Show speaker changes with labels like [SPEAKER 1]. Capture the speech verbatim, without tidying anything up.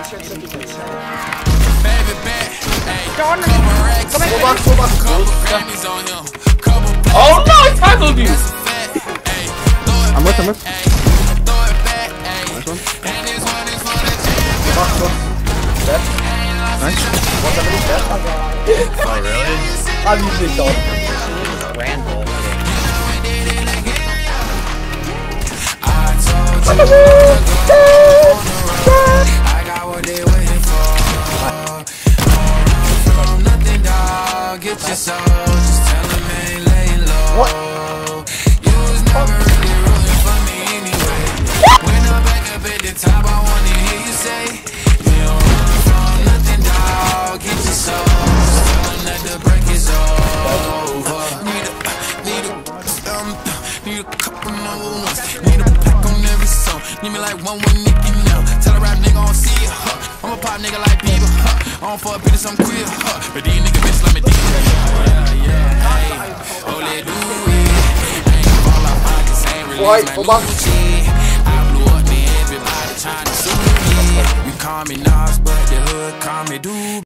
[SPEAKER 1] Baby back, hey.
[SPEAKER 2] Come
[SPEAKER 1] back, go back.
[SPEAKER 3] Oh no, I tackled you!
[SPEAKER 4] I'm with, I'm with. Nice one. Nice.
[SPEAKER 5] Oh really?
[SPEAKER 2] I'm usually done.
[SPEAKER 5] Randall.
[SPEAKER 1] I got what they waiting for. From nothing, dog. Get your soul. Just tell them ain't laying low.
[SPEAKER 2] What?
[SPEAKER 1] You was never really rooting for me anyway. When I'm back up at the top, I wanna hear you say, you don't run from nothing, dog. Get your soul. Just tell them that the break is over. Need a, need a, um, need a couple number ones. Need a pack on every song. Need me like one with Nicky now. Tell a rap nigga I don't see it, huh? I'm a pop nigga like Bieber, huh? I don't fuck bitches, I'm queer, huh? But these niggas bitches let me deep, yeah, yeah, hey. Oh, let do it. Ain't gon' fall off pockets, ain't release like Gucci. I blew up, man, everybody trying to sue me. You call me Nas, but the hood call me Doobie.